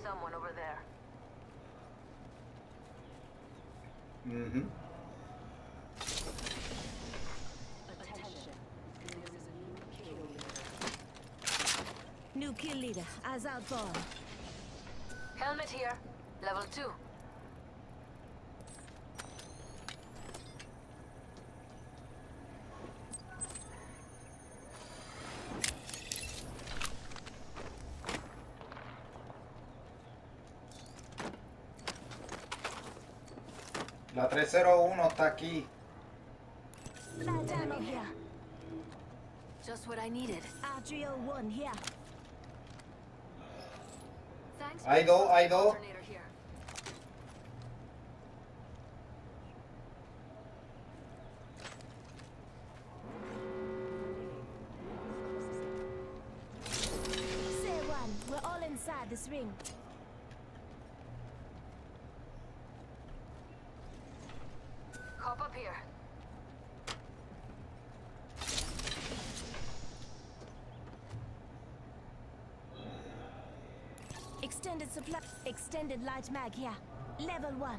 someone over there. Mhm. New kill leader, eyes out for. Helmet here. Level 2. La 301 está aquí. Light ammo here. Just what I needed. R301 here. Thanks. Hay dos, hay dos. Alternator here. Say one, we're all inside this ring. Hop up here. Extended supply, extended light mag here. Level 1.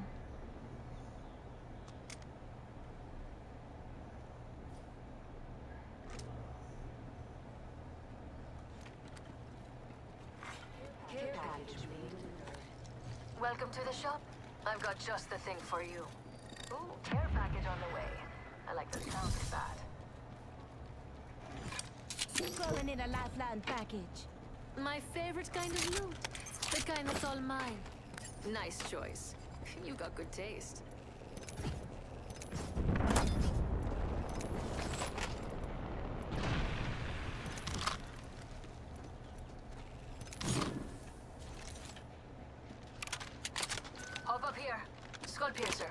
Welcome to the shop. I've got just the thing for you. Ooh, care package on the way. I like the sound of that. Throwing in a lifeline package. My favorite kind of loot. The kind that's all mine. Nice choice. You got good taste. Hop up here. Skull piercer.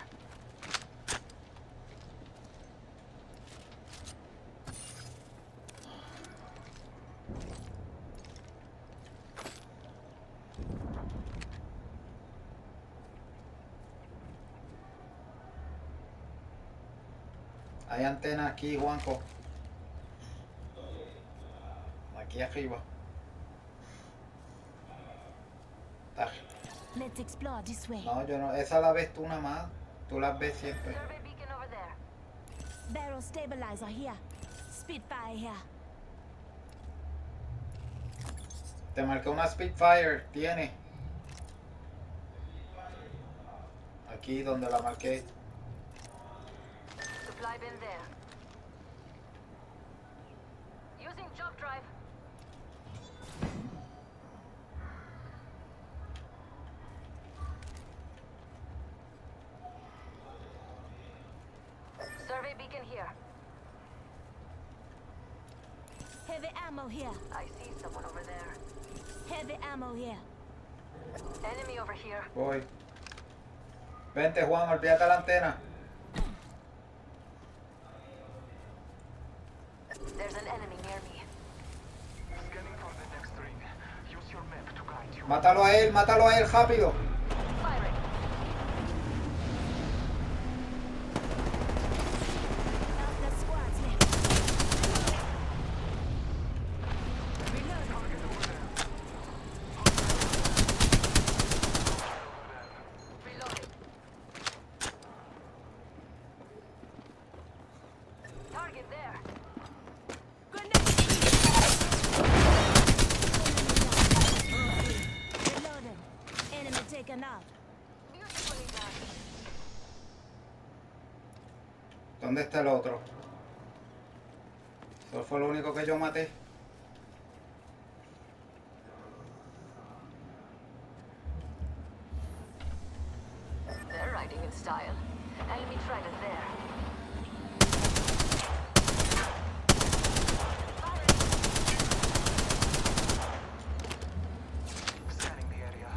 Hay antena aquí, Juanco. Aquí arriba. Está- Let's explore this way. No, yo no. Esa la ves tú nada más. Tú las ves siempre. Survey beacon over there. Barrel stabilizer here. Spitfire here. Te marqué una Spitfire. Tiene. Aquí donde la marqué. Supply bin there. Using jump drive. Survey beacon here. Heavy ammo here. I see someone over there. Heavy ammo here. Enemy over here. Voy. Vente, Juan. Olvídate la antena. There's an enemy near me. Scanning for the next ring. Use your map to guide you. Mátalo a él, rápido. Firing. Alpha squads here. Reload. Reloading. Target there. Reloading. Enemy taken out. Beautifully done. ¿Dónde está el otro? Eso fue lo único que yo maté. They're riding in style. Enemy trident there. Scanning the area.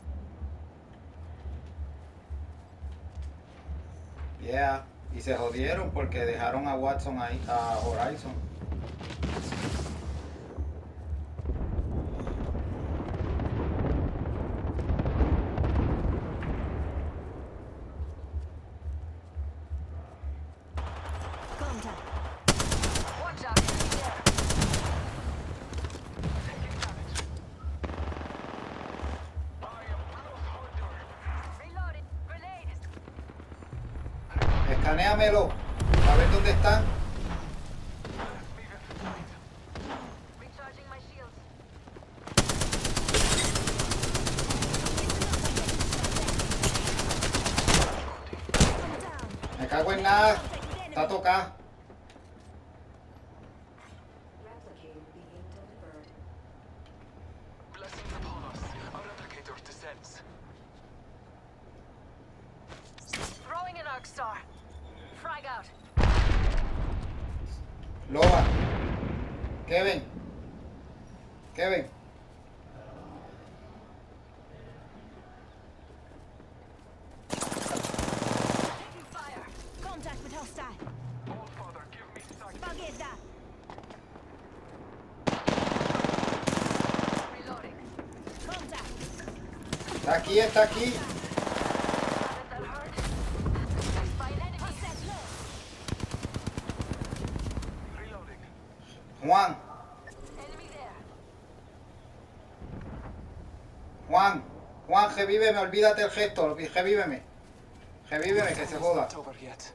Yeah. Y se jodieron porque dejaron a Watson ahí, a Horizon. Contact. Watch out, enemy there. Taking damage. I am Escanéamelo. A ver dónde están. Recharging my shields. Come down. Me cago en nada. Está tocada. Replicator being delivered. Blessings upon us. Our replicator descends. Throwing an arc star. Frag out. Loba. Kevin. Kevin. Taking fire. Contact with hostile. All Father, give me sight. Forget that. Reloading. Contact. Está aquí, está aquí. Haven't that hurt? By an enemy. Hostile close. Reloading. Juan. Enemy there. Juan. Juan, revíveme. Olvídate el gesto. Revíveme. Revíveme, que se joda. Not over yet.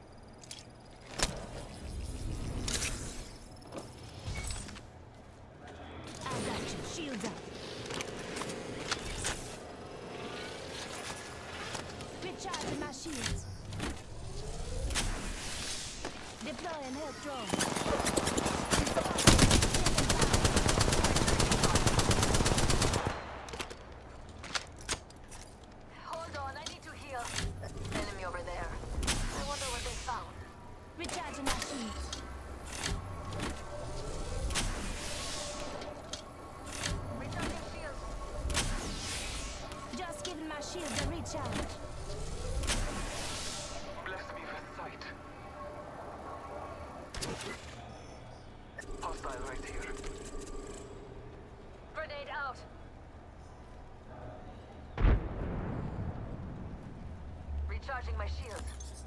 I got you. Shields up. Recharging my shields. Deploying health drone. Hold on, I need to heal. Enemy over there. I wonder what they found. Recharging my shields. Recharging shields. Just giving my shields a recharge. Bless me with sight. Hostile right here. Grenade out. Recharging my shield.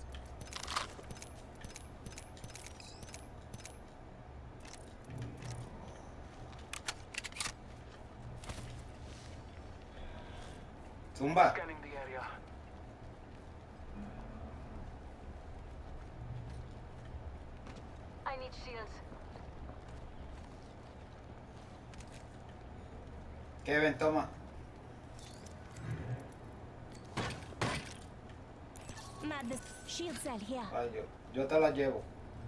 Zumba. Scanning the area. I need shields. Kevin, toma. Madness. Shield cell here. Ay, yo te la llevo.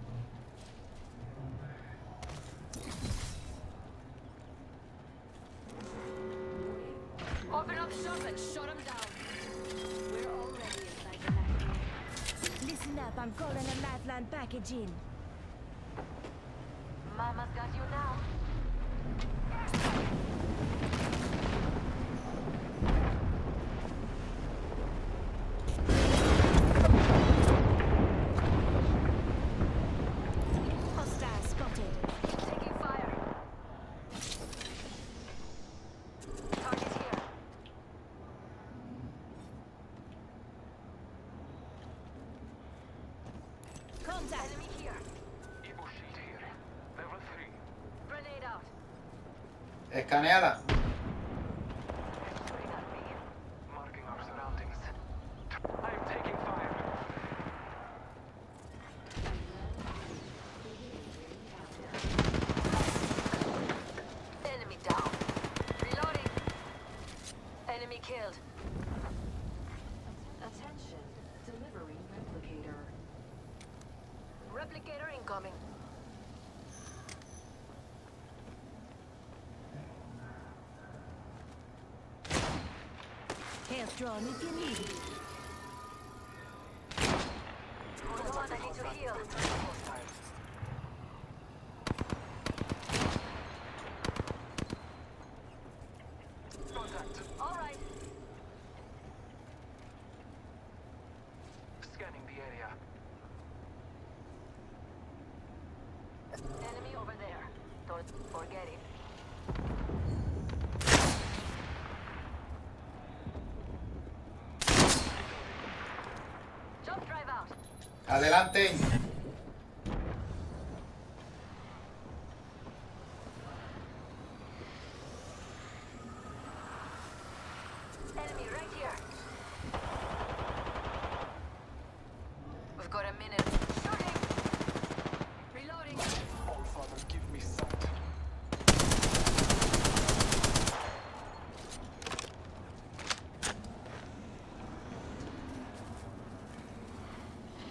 Open up shop and shut them down. We're already inside the light. Listen up. I'm calling a lifeline package in. Mama's got you now. Hostile spotted. Taking fire. Target here. Contact. Enemy here. Evo shield here. Level 3. Grenade out. Escaneala. Shooting at me. Marking our surroundings. I am taking fire. Enemy down. Reloading. Enemy killed. Attention. Delivering replicator. Replicator incoming. Health drone if you need it. Hold on, I need to heal. Contact. All right. Scanning the area. Enemy over there. Don't forget it. Jump drive out. Adelante. Enemy right here. We've got a minute.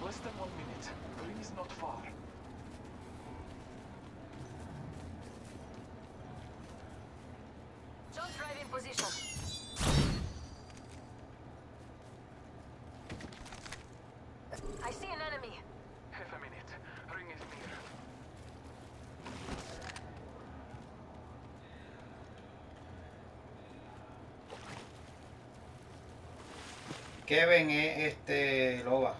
Less than 1 minute. The ring is not far. Jump right in position. I see an enemy. Half a minute. Ring is near. Kevin es Loba.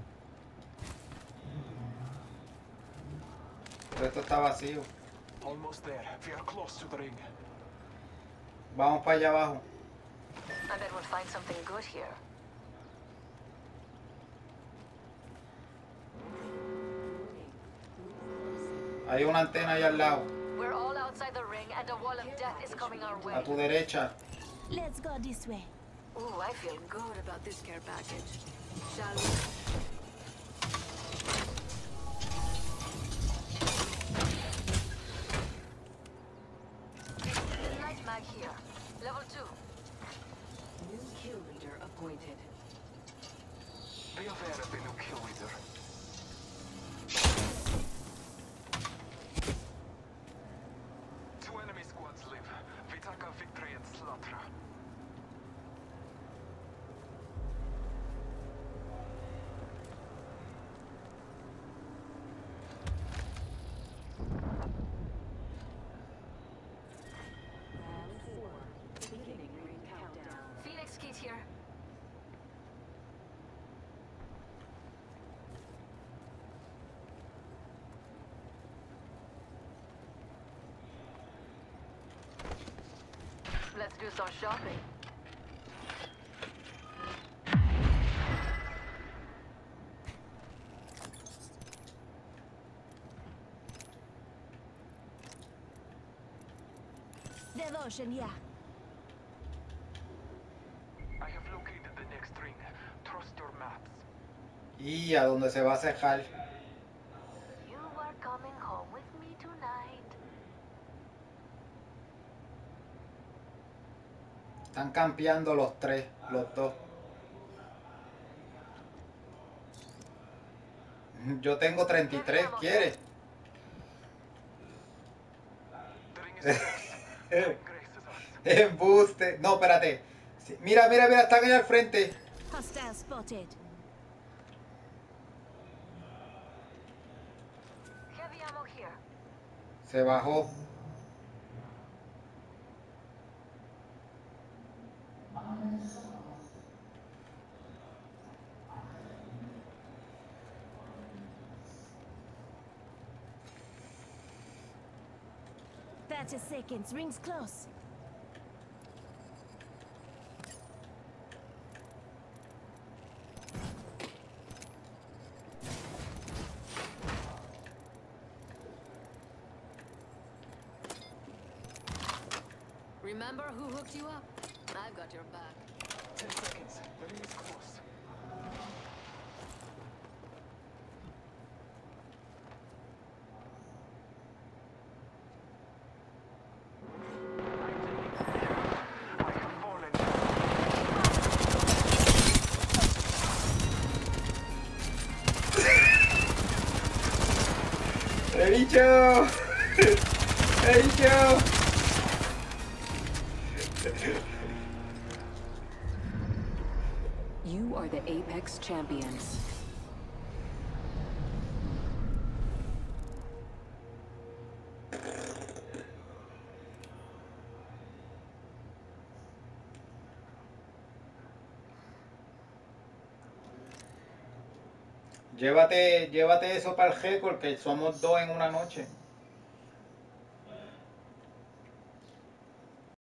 Pero esto está vacío. Almost there. We are close to the ring. Vamos para allá abajo. I bet we'll find something good here. Hay una antena ahí al lado. We're all outside the ring and a wall of death is coming our way. A tu derecha. Let's go this way. Ooh, I feel good about this care package. Shall we? Light mag here. Level 2. New kill leader appointed. Be aware of the new kill leader. Two enemy squads live. Vitaka, Victory, and Slatra. Round 4. Beginning ring countdown. Phoenix Kit here. Let's do some shopping. Devotion here. I have located the next ring. Trust your maps. Y a donde se va a cejar. You are coming home with me tonight. Están campeando los tres, los dos. Yo tengo 33, ¿quieres? The ring is close. Time graces us. Embuste. No, espérate. Sí, mira, mira, mira, están ahí al frente. Hostile spotted. Heavy ammo here. Se bajó. Thirty seconds. Rings close. Remember who hooked you up? I've got your back. 10 seconds. The ring is close. I have fallen. ¡He dicho! ¡He dicho! You are the Apex Champions. Llévate eso para el récord, que somos dos en una noche.